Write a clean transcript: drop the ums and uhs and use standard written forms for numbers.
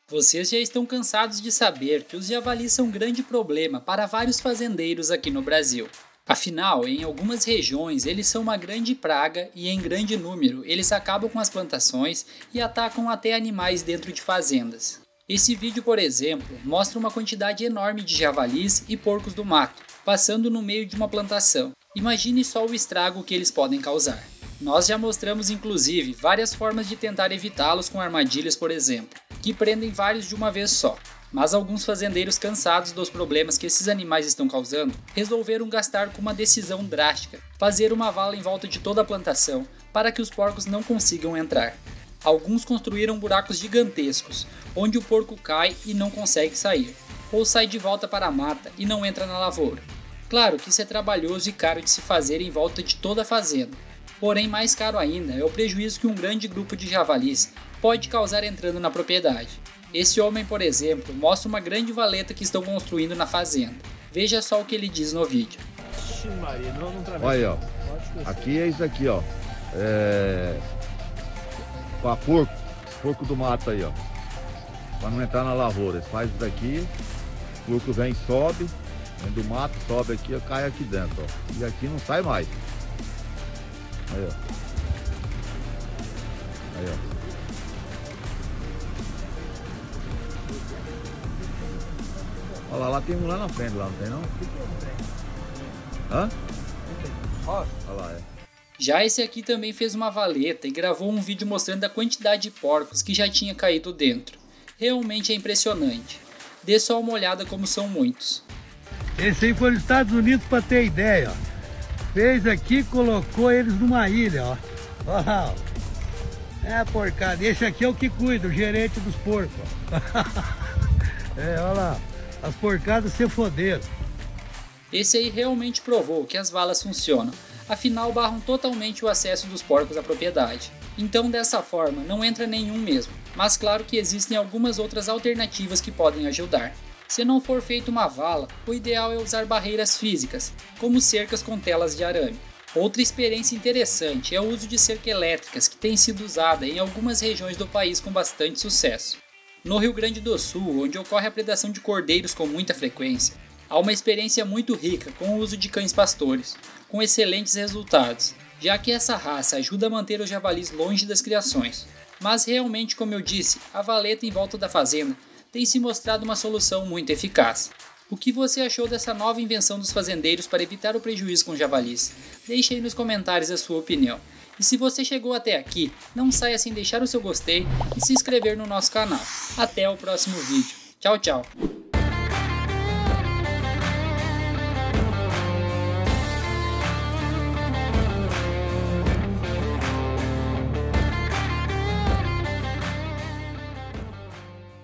Vocês já estão cansados de saber que os javalis são um grande problema para vários fazendeiros aqui no Brasil. Afinal, em algumas regiões eles são uma grande praga e em grande número eles acabam com as plantações e atacam até animais dentro de fazendas. Esse vídeo, por exemplo, mostra uma quantidade enorme de javalis e porcos do mato, passando no meio de uma plantação. Imagine só o estrago que eles podem causar. Nós já mostramos inclusive várias formas de tentar evitá-los com armadilhas, por exemplo, que prendem vários de uma vez só. Mas alguns fazendeiros cansados dos problemas que esses animais estão causando, resolveram gastar com uma decisão drástica, fazer uma vala em volta de toda a plantação para que os porcos não consigam entrar. Alguns construíram buracos gigantescos, onde o porco cai e não consegue sair, ou sai de volta para a mata e não entra na lavoura. Claro que isso é trabalhoso e caro de se fazer em volta de toda a fazenda, porém mais caro ainda é o prejuízo que um grande grupo de javalis pode causar entrando na propriedade. Esse homem, por exemplo, mostra uma grande valeta que estão construindo na fazenda. Veja só o que ele diz no vídeo. Olha aí, ó. Aqui é isso aqui, ó. Para porco do mato aí, ó. Para não entrar na lavoura. Eles fazem isso daqui, o porco vem, sobe, vem do mato, sobe aqui, cai aqui dentro, ó. E aqui não sai mais. Aí, ó. Aí, ó. Olha lá, tem um lá na frente, lá não tem não? Hã? Olha lá, é. Já esse aqui também fez uma valeta e gravou um vídeo mostrando a quantidade de porcos que já tinha caído dentro. Realmente é impressionante. Dê só uma olhada como são muitos. Esse aí foi nos Estados Unidos, para ter ideia, ó. Fez aqui, colocou eles numa ilha, ó. Olha lá, ó. É, porcada. Esse aqui é o que cuida, o gerente dos porcos, ó. É, olha lá. As porcadas se foderam. Esse aí realmente provou que as valas funcionam, afinal barram totalmente o acesso dos porcos à propriedade. Então dessa forma não entra nenhum mesmo, mas claro que existem algumas outras alternativas que podem ajudar. Se não for feita uma vala, o ideal é usar barreiras físicas, como cercas com telas de arame. Outra experiência interessante é o uso de cerca elétricas que tem sido usada em algumas regiões do país com bastante sucesso. No Rio Grande do Sul, onde ocorre a predação de cordeiros com muita frequência, há uma experiência muito rica com o uso de cães pastores, com excelentes resultados, já que essa raça ajuda a manter os javalis longe das criações. Mas realmente, como eu disse, a valeta em volta da fazenda tem se mostrado uma solução muito eficaz. O que você achou dessa nova invenção dos fazendeiros para evitar o prejuízo com javalis? Deixe aí nos comentários a sua opinião. E se você chegou até aqui, não saia sem deixar o seu gostei e se inscrever no nosso canal. Até o próximo vídeo. Tchau, tchau!